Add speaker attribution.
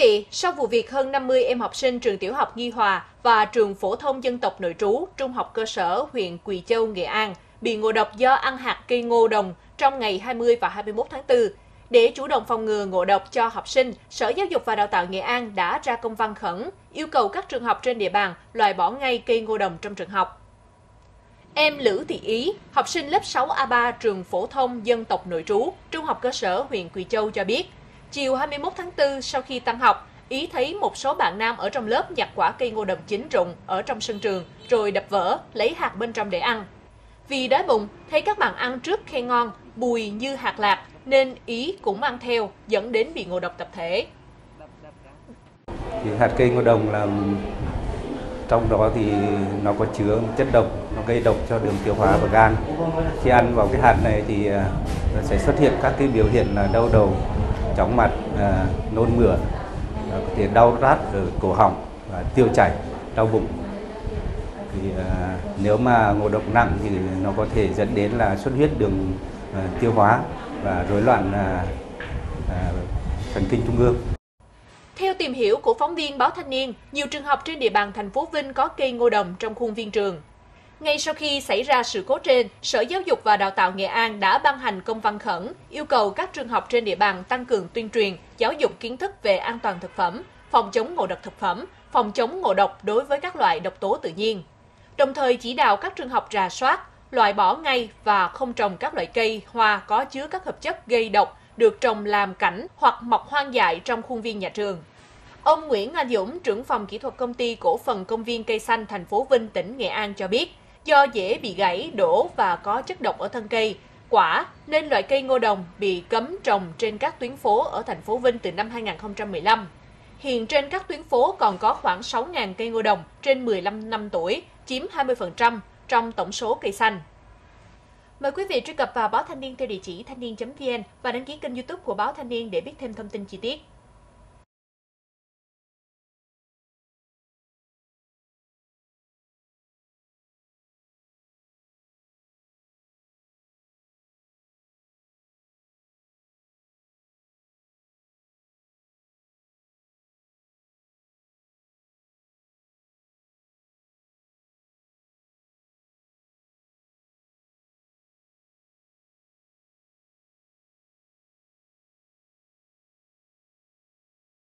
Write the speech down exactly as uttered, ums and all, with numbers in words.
Speaker 1: vị, sau vụ việc hơn năm mươi em học sinh trường tiểu học Nghi Hòa và trường phổ thông dân tộc nội trú trung học cơ sở huyện Quỳ Châu, Nghệ An bị ngộ độc do ăn hạt cây ngô đồng trong ngày hai mươi và hai mươi mốt tháng tư, để chủ động phòng ngừa ngộ độc cho học sinh, Sở Giáo dục và Đào tạo Nghệ An đã ra công văn khẩn yêu cầu các trường học trên địa bàn loại bỏ ngay cây ngô đồng trong trường học. Em Lữ Thị Ý, học sinh lớp sáu A ba trường phổ thông dân tộc nội trú trung học cơ sở huyện Quỳ Châu cho biết, chiều hai mươi mốt tháng tư sau khi tan học, Ý thấy một số bạn nam ở trong lớp nhặt quả cây ngô đồng chín rụng ở trong sân trường rồi đập vỡ, lấy hạt bên trong để ăn. Vì đói bụng, thấy các bạn ăn trước khen ngon, bùi như hạt lạc nên Ý cũng ăn theo, dẫn đến bị ngộ độc tập thể.
Speaker 2: Thì hạt cây ngô đồng là trong đó thì nó có chứa chất độc, nó gây độc cho đường tiêu hóa và gan. Khi ăn vào cái hạt này thì nó sẽ xuất hiện các cái biểu hiện là đau đầu, chóng mặt, nôn mửa, có thể đau rát ở cổ họng và tiêu chảy, đau bụng. Thì nếu mà ngộ độc nặng thì nó có thể dẫn đến là xuất huyết đường tiêu hóa và rối loạn thần kinh trung ương.
Speaker 1: Theo tìm hiểu của phóng viên Báo Thanh niên, nhiều trường học trên địa bàn thành phố Vinh có cây ngô đồng trong khuôn viên trường. Ngay sau khi xảy ra sự cố trên, Sở Giáo dục và Đào tạo Nghệ An đã ban hành công văn khẩn yêu cầu các trường học trên địa bàn tăng cường tuyên truyền, giáo dục kiến thức về an toàn thực phẩm, phòng chống ngộ độc thực phẩm, phòng chống ngộ độc đối với các loại độc tố tự nhiên. Đồng thời chỉ đạo các trường học rà soát, loại bỏ ngay và không trồng các loại cây, hoa có chứa các hợp chất gây độc được trồng làm cảnh hoặc mọc hoang dại trong khuôn viên nhà trường. Ông Nguyễn Anh Dũng, trưởng phòng kỹ thuật công ty cổ phần công viên cây xanh thành phố Vinh, tỉnh Nghệ An cho biết, do dễ bị gãy, đổ và có chất độc ở thân cây, quả nên loại cây ngô đồng bị cấm trồng trên các tuyến phố ở thành phố Vinh từ năm hai nghìn không trăm mười lăm. Hiện trên các tuyến phố còn có khoảng sáu nghìn cây ngô đồng trên mười lăm năm tuổi, chiếm hai mươi phần trăm trong tổng số cây xanh. Mời quý vị truy cập vào Báo Thanh niên theo địa chỉ thanh niên chấm vn và đăng ký kênh YouTube của Báo Thanh niên để biết thêm thông tin chi tiết.